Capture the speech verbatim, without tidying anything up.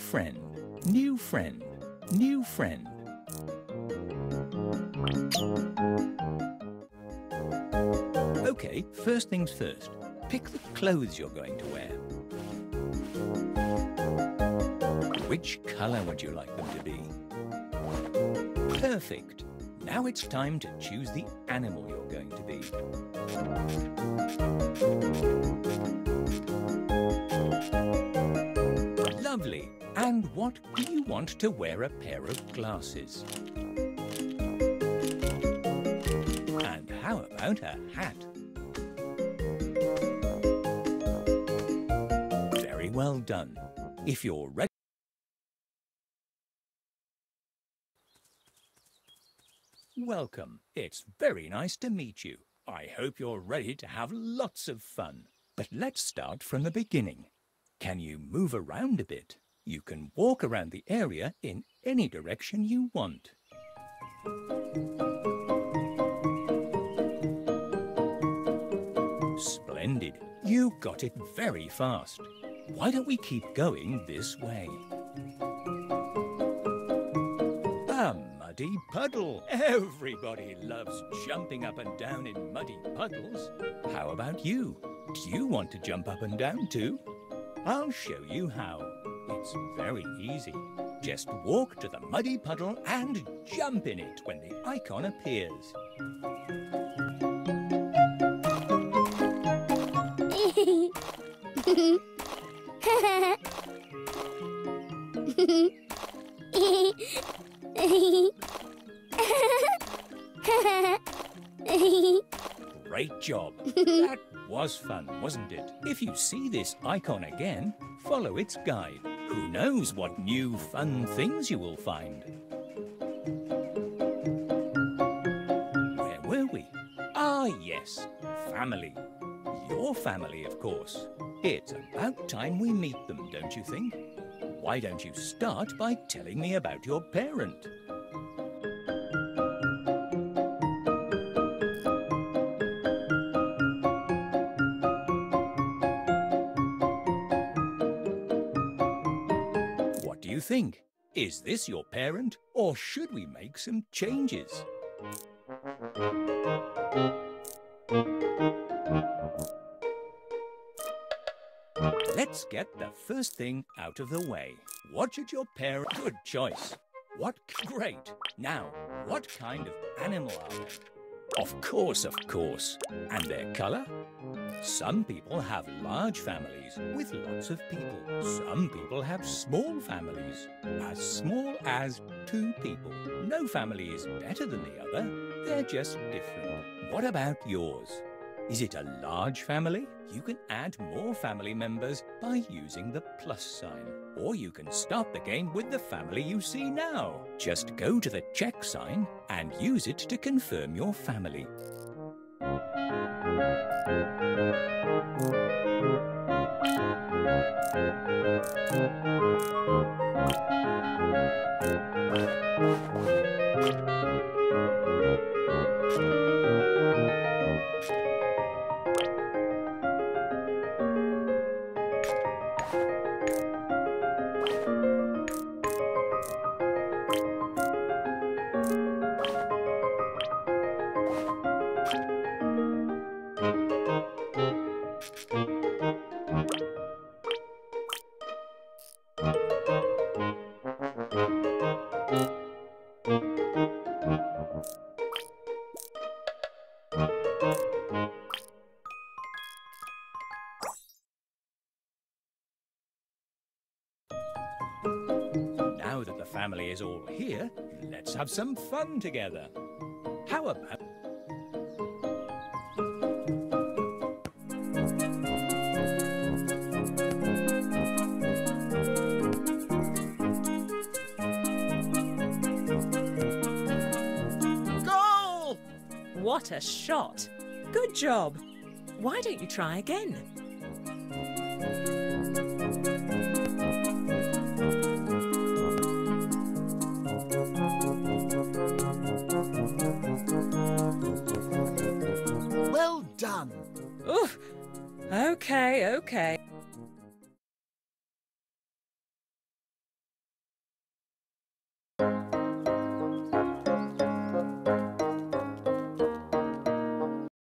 friend, new friend, new friend. Okay, first things first. Pick the clothes you're going to wear. Which colour would you like them to be? Perfect. Now it's time to choose the animal you're going to be. Lovely. And what do you want to wear a pair of glasses? And how about a hat? Very well done. If you're ready... Welcome. It's very nice to meet you. I hope you're ready to have lots of fun. But let's start from the beginning. Can you move around a bit? You can walk around the area in any direction you want. Splendid. You got it very fast. Why don't we keep going this way? A muddy puddle. Everybody loves jumping up and down in muddy puddles. How about you? Do you want to jump up and down too? I'll show you how. It's very easy. Just walk to the muddy puddle and jump in it when the icon appears. Great job. That was fun, wasn't it? If you see this icon again, follow its guide. Who knows what new fun things you will find? Where were we? Ah, yes, family. Your family, of course. It's about time we meet them, don't you think? Why don't you start by telling me about your parent? What do you think? Is this your parent, or should we make some changes? Let's get the first thing out of the way. What should your parent... Good choice. What... Great. Now, what kind of animal are they? Of course, of course. And their colour? Some people have large families with lots of people. Some people have small families, as small as two people. No family is better than the other. They're just different. What about yours? Is it a large family? You can add more family members by using the plus sign. Or you can start the game with the family you see now. Just go to the check sign and use it to confirm your family. Now that the family is all here, let's have some fun together. How about... Goal! What a shot! Good job. Why don't you try again? Well done. Oof. Okay, okay.